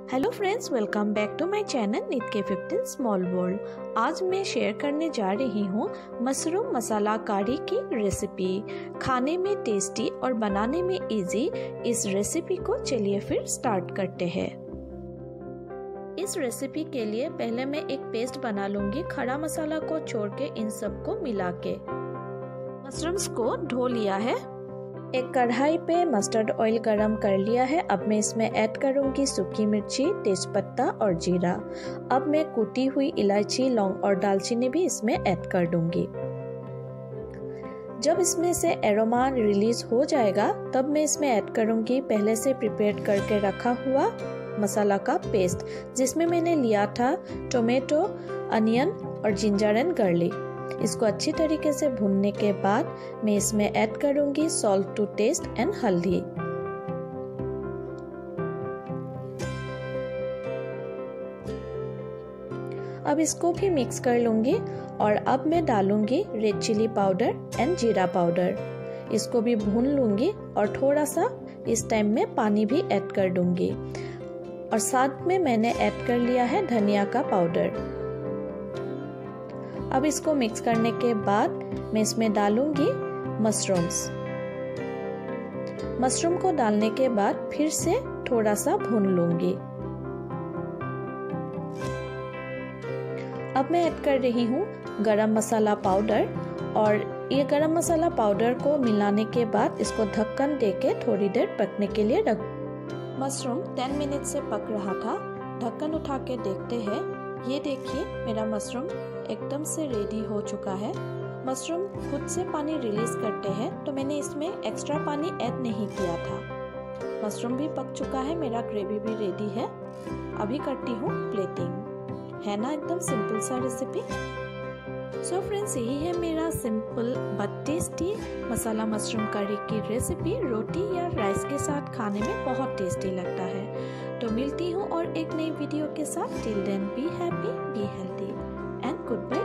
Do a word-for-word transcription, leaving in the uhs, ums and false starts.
Hello friends, welcome back to my channel Nit के fifteen small world. आज मैं share करने जा रही हूँ मशरूम मसाला करी की रेसिपी। खाने में टेस्टी और बनाने में इजी इस रेसिपी को चलिए फिर स्टार्ट करते हैं। इस रेसिपी के लिए पहले मैं एक पेस्ट बना लूंगी। खड़ा मसाला को छोड़ के इन सबको मिला के मशरूम्स को धो लिया है। एक कढ़ाई पे मस्टर्ड ऑयल गरम कर लिया है। अब मैं इसमें ऐड करूंगी सूखी मिर्ची, तेजपत्ता और जीरा। अब मैं कुटी हुई इलायची, लौंग और दालचीनी भी इसमें ऐड कर दूंगी। जब इसमें से एरोमा रिलीज हो जाएगा तब मैं इसमें ऐड करूंगी पहले से प्रिपेयर करके रखा हुआ मसाला का पेस्ट, जिसमें मैंने लिया था टोमेटो, अनियन और जिंजर एंड गार्लिक। इसको अच्छी तरीके से भूनने के बाद मैं इसमें ऐड करूंगी सॉल्ट टू टेस्ट एंड हल्दी। अब इसको भी मिक्स कर लूंगी और अब मैं डालूंगी रेड चिली पाउडर एंड जीरा पाउडर। इसको भी भून लूंगी और थोड़ा सा इस टाइम में पानी भी ऐड कर दूंगी और साथ में मैंने ऐड कर लिया है धनिया का पाउडर। अब इसको मिक्स करने के बाद मैं इसमें डालूंगी मशरूम्स। मशरूम को डालने के बाद फिर से थोड़ा सा भून लूंगी। अब मैं ऐड कर रही हूँ गरम मसाला पाउडर और ये गरम मसाला पाउडर को मिलाने के बाद इसको ढक्कन देके थोड़ी देर पकने के लिए रख। मशरूम टेन मिनट से पक रहा था। ढक्कन उठा के देखते हैं। ये देखिए मेरा मशरूम एकदम से रेडी हो चुका है। मशरूम खुद से पानी रिलीज करते हैं तो मैंने इसमें एक्स्ट्रा पानी ऐड नहीं किया था। मशरूम भी पक चुका है, मेरा ग्रेवी भी रेडी है। अभी करती हूँ प्लेटिंग। है ना एकदम सिंपल सा रेसिपी। सो फ्रेंड्स, यही है मेरा simple but tasty masala mushroom curry की रेसिपी। रोटी या राइस के साथ खाने में बहुत टेस्टी लगता है। तो मिलती हूँ और एक नई वीडियो के साथ। Till then be happy, be healthy and good bye.